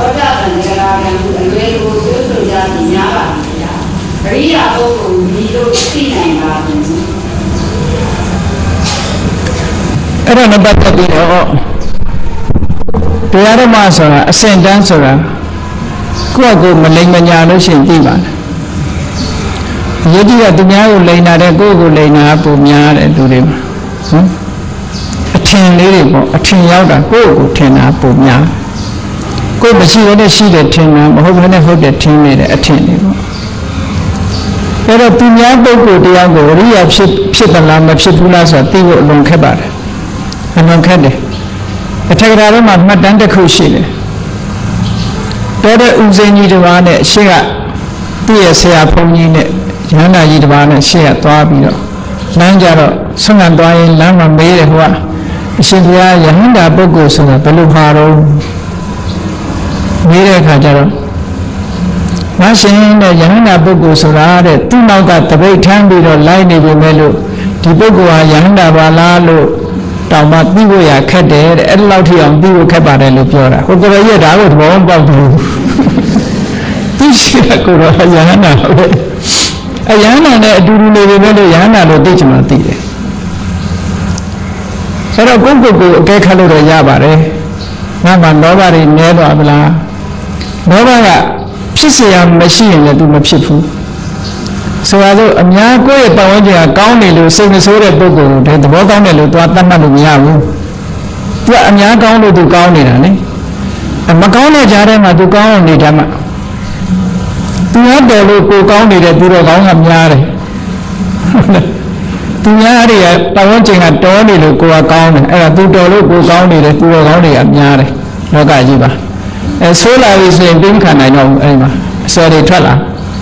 ကြတန်ကြရာကံအလွယ်ကိုပြောဆိုကြပြီးများပါဗျာပရိယာပုဂ္ဂိုလ်ဒီလိုသိနိုင်ပါဘူးအဲ့ဒါနဲ့ပတ်သက်ပြီးတော့တရားဓမ္မဆိုတာအစင်တန်းဆိုတာကိုယ့်ကိုယ်မလိမ်မညာလို့ရှိရင်သိပါလားယုတ်ကြီးကသူများကိုလိမ်တာတဲ့ကိုယ့်ကိုလိမ်တာပုံများတဲ့သူတွေမှာအထင်လေးတွေပေါ့အထင်ရောက်တာကိုယ့်ကိုထင်တာပုံများကိုယ်မရှိရတဲ့ရှိတဲ့ထင်တာမဟုတ်ဘဲနဲ့ဟုတ်တဲ့ထင်နေတဲ့အထင်တွေပေါ့အဲ့တော့သူများပုဂ္ဂိုလ်တရားကိုရိယာဖြစ်သလားမဖြစ်ဘူးလားဆိုတာသိဖို့အလွန်ခက်ပါတယ်အလွန်ခက်တယ်အထက်ကရာထဲမှာမှတ်တမ်းတစ်ခုရှိတယ်တော်တဲ့ဥစဉ်ကြီးတစ်ပါးနဲ့ရှေ့ကသူ့ရဲ့ဆရာဘုန်းကြီးနဲ့ရဟန္တာကြီးတစ်ပါးနဲ့ရှေ့ကသွားပြီးတော့လမ်းကြတော့ဆွမ်းခံသွားရင်လမ်းမှာမေးတယ်ဟိုကအရှင်ဘုရားယဟန္တာပုဂ္ဂိုလ်ဆိုတာဘယ်လိုဟာတော့မေးတဲ့အခါကျတော့ငါရှင်တဲ့ယဟန္တာပုဂ္ဂိုလ်ဆိုတာတဲ့သူ့နောက်ကတပိတ်ထမ်းပြီးတော့လိုက်နေပြီမဲ့လို့ဒီပုဂ္ဂိုလ်ဟာယဟန္တာပါလားလို့တောင်မှသိဖို့ရခက်တယ်တဲ့အဲ့လောက်ထိအောင်သိဖို့ခက်ပါတယ်လို့ပြောတာဟိုကိုယ်ရဲ့ဒါကိုသဘောမပေါက်ဘူးသိရှိရကိုယ်တော့ယဟန္တာပဲအယဟန္တာနဲ့အတူတူနေပြီမဲ့လို့ယဟန္တာလို့သိချင်မှသိတယ်ဆိုတော့ကိုယ့်ကိုယ်ကိုအကဲခတ်လို့တော့ရပါတယ်ငါမှလောဘတွေနည်းသွားဗလားလောဘကဖြစ်เสียမရှိရင်လည်းသူမဖြစ်ဘူးဆိုတော့အများကိုယ့်ရဲ့ပတ်ဝန်းကျင်ကကောင်းနေလို့စိတ်မဆိုးတဲ့ပုဂ္ဂိုလ်တွေသဘောကောင်းတယ်လို့သွားတတ်မှတ်လို့မရဘူးသူကအများကောင်းလို့သူကောင်းနေတာလေမကောင်းတဲ့ကြားထဲမှာသူကောင်းနေတယ်မှသူရတယ်လို့ကိုကောင်းနေတဲ့သူတော်ကောင်းကများတယ်သူများတွေကပတ်ဝန်းကျင်ကတော်နေလို့ကိုကကောင်းတယ်အဲ့ဒါသူတော်လို့ကိုကောင်းနေတယ်သူတော်ကောင်းတွေကများတယ်လောကကြီးပါဆိုးလာပြီဆိုရင်ပြင်းခံနိုင်တော့အဲ့မှာအစောတွေထွက်လာ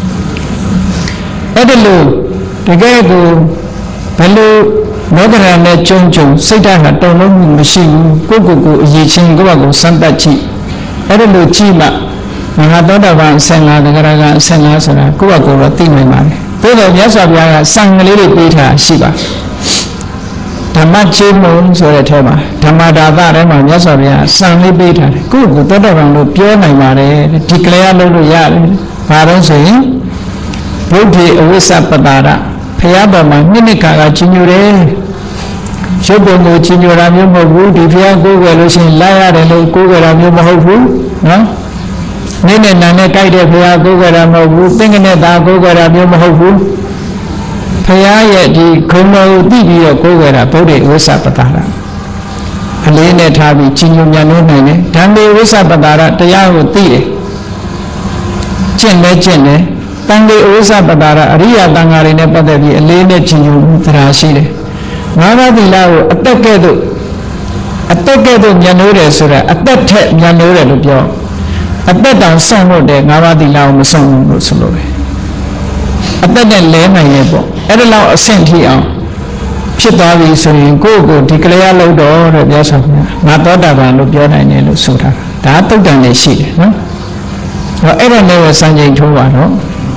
အဲ့ဒါလို့တကယ်ကိုဘယ်လိုလောကရန်နဲ့ကြုံစိတ်ဓာတ်ကတုံလုံးမှုမရှိဘူးကိုယ့်ကိုယ်ကိုအရေးချင်းကိုယ့်ဘာကိုစမ်းသပ်ကြည့်အဲ့ဒါလို့ကြည့်မှမဟာသောတာပန်15တဂရကအ15ဆိုတာကိုယ့်ဘာကိုယ်တော့သိနိုင်ပါတယ်သို့တော်မြတ်စွာဘုရားကစံကလေးတွေပေးထားရှိပါဓမ္မချေမုံဆိုတဲ့ထဲမှာဓမ္မဒါသထဲမှာမြတ်စွာဘုရားစံလေးပေးထားတယ်ကိုယ့်ကိုယ်သောတာပန်လို့ပြောနိုင်ပါတယ်ဒီကလေးကလုပ်လို့ရတယ်ဘာလို့ဆိုရင်ဘုဒ္ဓေအဝိစ္စပတာရဖရာပေါ်မှာနှစ်ခါကကြီးညိုတယ်ရုပ်ပုံကိုကြီးညိုတာမျိုးမဟုတ်ဘူးဒီဖရာကိုယ်ွယ်လို့ရှိရင်လာရတယ်လို့ကိုယ်ွယ်တာမျိုးမဟုတ်ဘူးနော်နေ့နဲ့နာနဲ့ကြိုက်တဲ့ဖရာကိုယ်ွယ်တာမဟုတ်ဘူးသင်္ကနဲ့သာကိုယ်ွယ်တာမျိုးမဟုတ်ဘူးဖရာရဲ့ဒီခုံတော်ကိုသိပြီးတော့ကိုယ်ွယ်တာဗုဒ္ဓေအဝိစ္စပတာရအလေးနဲ့ထားပြီးကြီးညိုမြန်လို့နိုင်တယ်ဓမ္မေဝိစ္စပတာရတရားကိုသိတယ်ကျင့်လဲကျင့်တယ်တန်ခေဩဇပတာရအရိယတန်ဃာတွေနဲ့ပတ်သက်ပြီးအလေးနဲ့ကြီးညိုတရားရှိတယ်ငါးပါးသီလကိုအတက်ကဲ့သို့ညံ့လို့တယ်ဆိုတာအသက်ထက်ညံ့လို့တယ်လို့ပြောအသက်တောင်ဆောင်လို့တယ်ငါးပါးသီလကိုမဆောင်ဘူးလို့ဆိုလို့ပဲအသက်နဲ့လဲနိုင်ရဲ့ပေါ့အဲ့ဒါလောက်အဆင့်ထိအောင်ဖြစ်သွားပြီဆိုရင်ကိုယ့်ကိုဒီကလေးရလို့တော့တဲ့ပြောဆိုငါသောတာပန်လို့ပြောနိုင်တယ်လို့ဆိုတာဒါတုတ်တန်နေရှိတယ်နော်အဲ့ဒါလည်းစံချိန်ထိုးပါတော့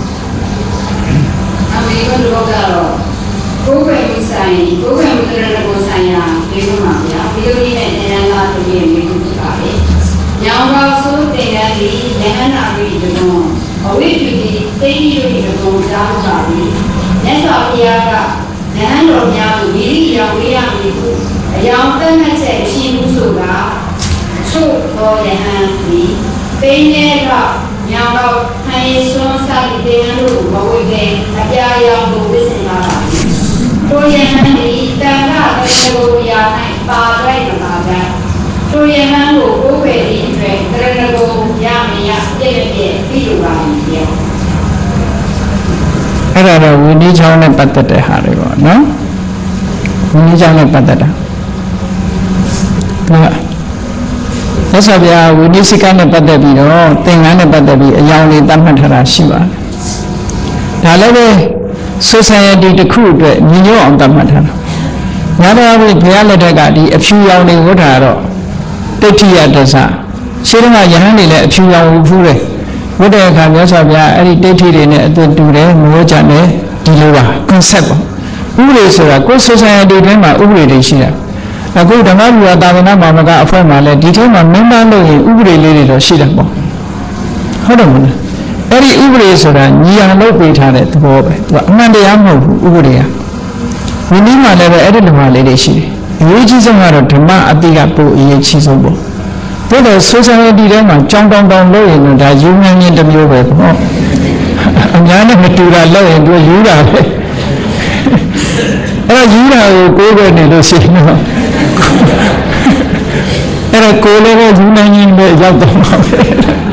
လောကတော့ကိုယ်ပဲဆိုင်ကိုယ်ပဲမကရတဲ့ကိုဆိုင်ရာဒီလိုမှာဗျာဗီဒီယိုလေးနဲ့ဉာဏ်လာတူရဲ့မျိုးဖြစ်ပါလေ။ညောင်ပါဆိုးတင်ရည်ဉာဏ်နာပြီးတော့အဝိဓိတိသိတိတို့ဒီလိုကြားပါပြီ။မြတ်စွာဘုရားကဉာဏ်တော်များကိုဒီလိုရောက်ရရမည်ကိုအယောင်တက်မဲ့ချက်ရှိမှုဆိုတာချို့တော်ယဟန်ဒီသိနေတော့ညောင်တော့ခိုင်စွန်းစားတဲ့လို့မဝိတဲ့အပြာရောင်ကိုဝိစင်လာတာတို့ရဟန်းဒီတန်ခါတဲ့ကိုရာနိုင်ပါလိုက်မှာကတို့ရဟန်းကိုကိုယ်ပဲဒီအတွက်တရဏကိုရမရပြည့်ပြည့်ပြီးလို့ပါပြီပြောအဲ့ဒါတော့ဝိနည်းချောင်းနဲ့ပတ်သက်တဲ့ဟာတွေပေါ့နော်ဝိနည်းချောင်းနဲ့ပတ်သက်တာသက်သာပြဝိနည်းစိကနဲ့ပတ်သက်ပြီးတော့သင်္ကန်းနဲ့ပတ်သက်ပြီးအယောင်လေးတတ်မှတ်ထားတာရှိပါတယ်ဒါလည်းပဲ society တစ်ခုအတွက်ညီညွတ်အောင်တတ်မှတ်ထားတာညတော်ဘုရားလက်ထက်ကဒီအဖြူရောင်တွေဝတ်ထားတော့တိဋ္ဌိယတသရှင်းတော့ယဟန်တွေလည်းအဖြူရောင်ဝတ်ဖူးတယ်ဝတ်တဲ့အခါမြတ်စွာဘုရားအဲ့ဒီတိဋ္ဌိတွေနဲ့အတူတူတယ်မိုးကြတယ်ဒီလိုပါ concept ပေါ့ဥပဒေဆိုတာကိုယ် society ထဲမှာဥပဒေတွေရှိတာအခုဓမ္မဘူဝသာသနာမှာမကအဖွဲမှာလည်းဒီထဲမှာမင်းသားလို့ရင်ဥပဒေလေးတွေတော့ရှိတယ်ပေါ့ဟုတ်တယ်မလားအဲ့ဒီဥပဒေဆိုတာညီအောင်လုပ်ပေးထားတဲ့သဘောပဲသူကအမှန်တရားမဟုတ်ဘူးဥပဒေကဝိနည်းမှာလည်းပဲအဲ့ဒီဓမ္မလေးတွေရှိတယ်အရေးကြီးဆုံးကတော့ဓမ္မအတိကပို့အရေးကြီးဆုံးပေါ့ဒါတော့ society ထဲမှာကြောင်းတောင်းလို့ရင်တော့ဒါယူမြန်ရင်တစ်မျိုးပဲပေါ့အများနဲ့မတူတာလို့ရင်သူယူတာပဲအဲ့တော့ယူတာကိုကိုယ်ပဲနေလို့ရှိရင်တော့အဲ့ဒါကိုယ်လည်းယူနိုင်ရင်ပဲရောက်တော့မှာပဲ